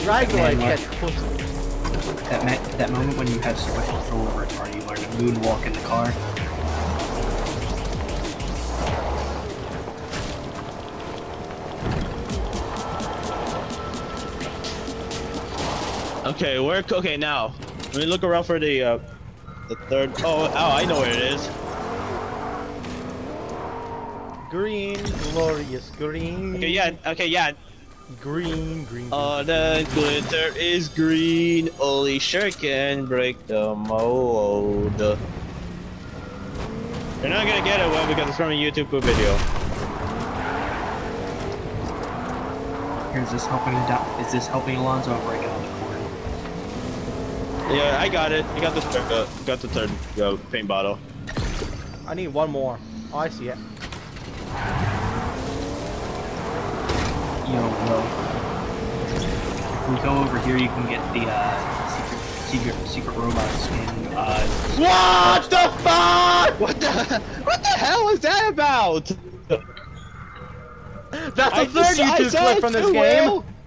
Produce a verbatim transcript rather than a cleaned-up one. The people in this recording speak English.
drag like get that, that moment when you have so much control over a car, you learn to moonwalk in the car. Okay, we're okay now. Let me look around for the uh, the third. Oh, oh, I know where it is. green, glorious green. Okay, yeah. Okay, yeah. Green, green. Oh, the glitter is green. Only sure can break the mold. You're not gonna get it well because it's from a YouTube video. Is this helping? Is this helping Alonzo break out of the corner? Yeah, I got it. I got the third. Uh, got the third uh, paint bottle. I need one more. Oh, I see it. Yo, bro. If we go over here, you can get the uh, secret, secret, secret robot skin. Uh, what the fuck? What the? What the hell is that about? That's the third YouTube clip from this game.